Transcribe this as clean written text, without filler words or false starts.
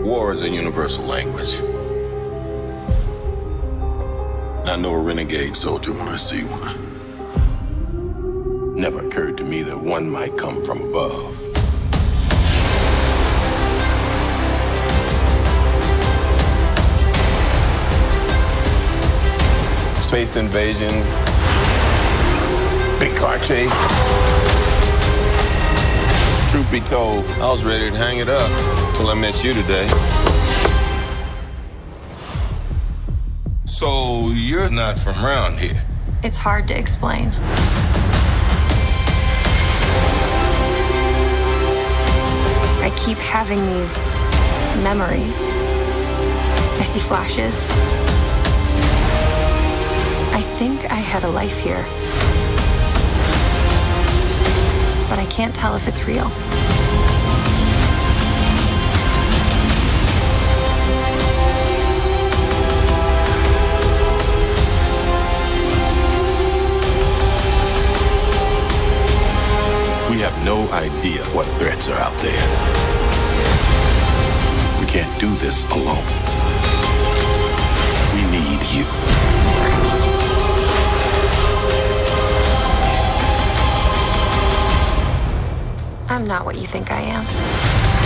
War is a universal language. And I know a renegade soldier when I see one. Never occurred to me that one might come from above. Space invasion, big car chase. Truth be told, I was ready to hang it up till I met you today. So you're not from around here? It's hard to explain. I keep having these memories. I see flashes. I think I had a life here. But I can't tell if it's real. We have no idea what threats are out there. We can't do this alone. We need you. I'm not what you think I am.